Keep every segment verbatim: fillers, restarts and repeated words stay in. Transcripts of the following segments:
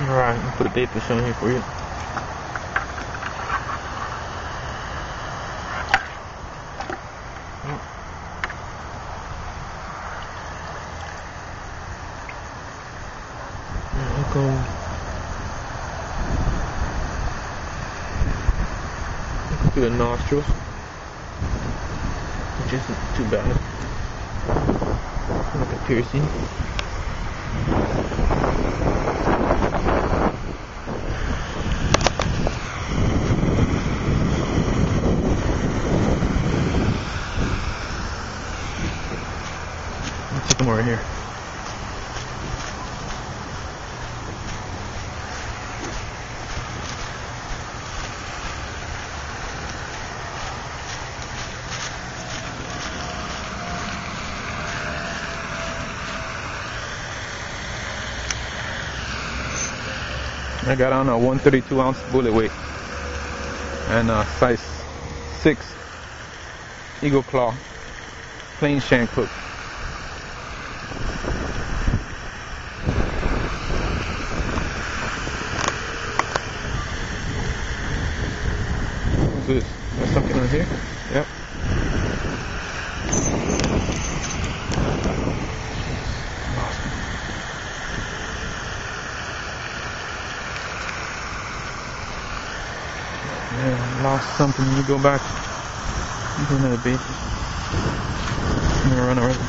Alright, I'll put a bait fish on here for you. I'll go. Through the nostrils, which isn't too bad. Like a piercing. Let's take them over here. I got on a one thirty-two ounce bullet weight and a size six Eagle Claw plain shank hook. What's this? There's something on here? Yep. Yeah, lost something. You go back. You do another bait. I'm gonna run already.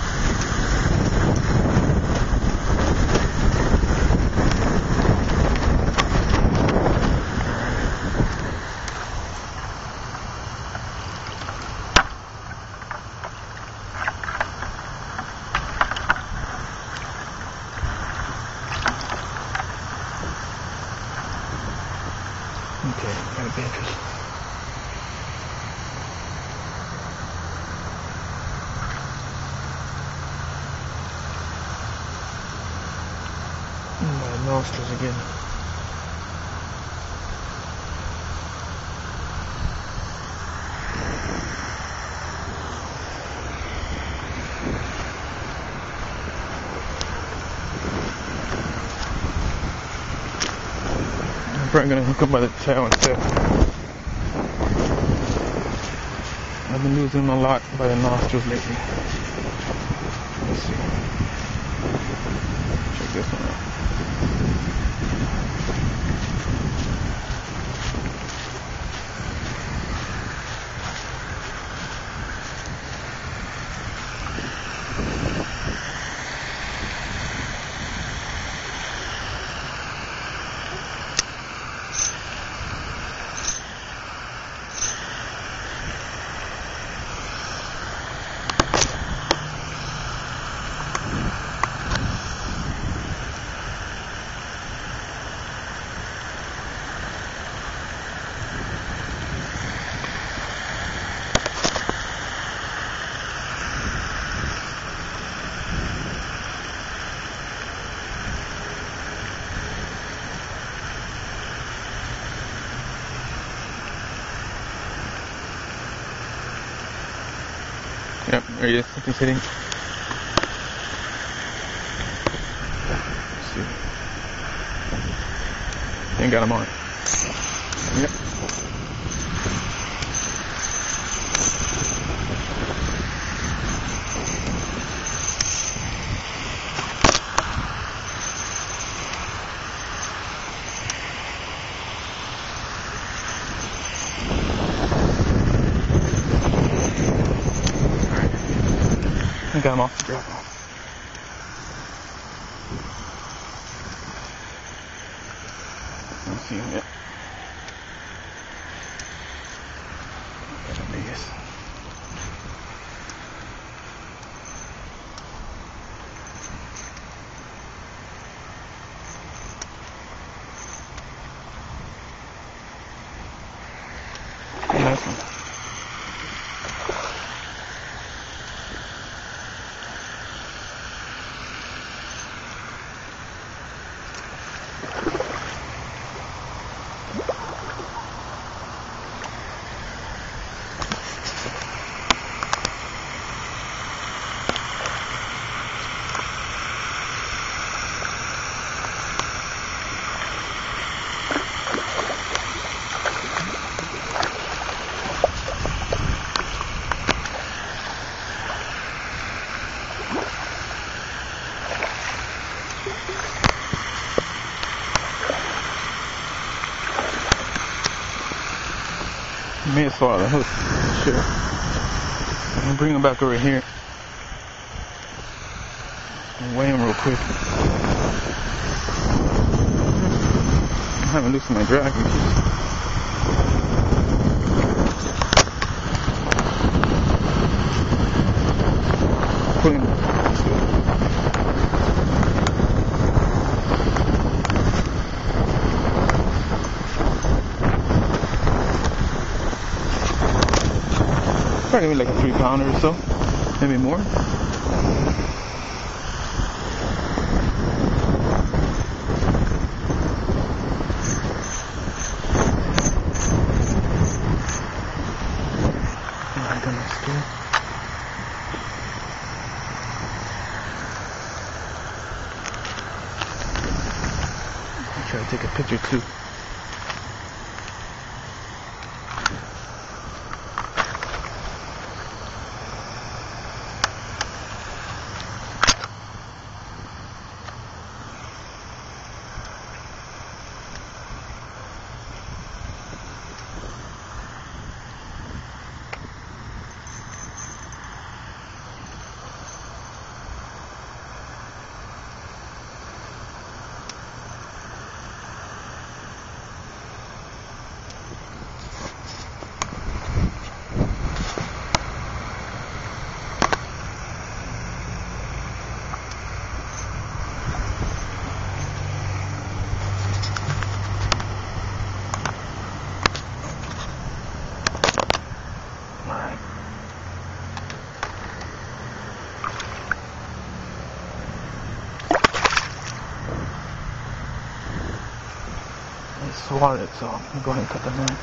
Okay, got a baitfish. My nostrils again. I'm probably gonna hook up by the tail instead. I've been losing a lot by the nostrils lately. Let's see. Check this one out. Yep, there he is. Something's hitting. Let's see. And got him on. Yep. I got him off the drop off. Let's see him yet. There he is. Nice one. may have swallowed the hook. Sure. I'm gonna bring him back over here and weigh him real quick. I haven't loosened my drag. Put him. Probably like a three pounder or so, maybe more. Oh my goodness, dude. I'll try to take a picture too. Swallowed it, so I'm gonna go ahead and cut the line.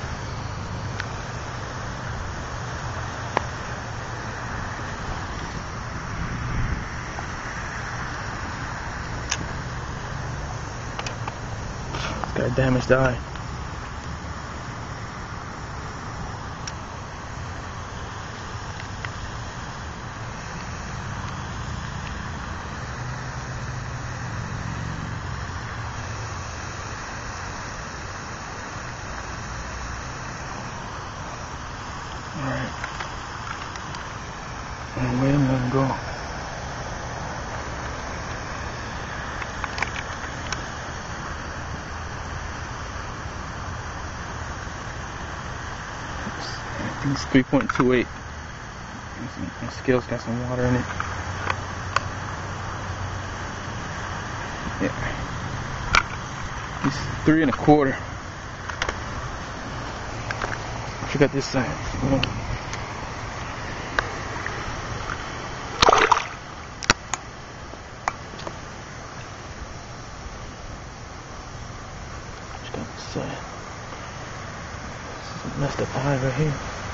It's got a damaged eye. Alright. And wait a minute and go. I think it's three point two eight. My scale's got some water in it. Yeah. It's three and a quarter. Check out this side. Mm. Check out this side. This is a messed up eye right here.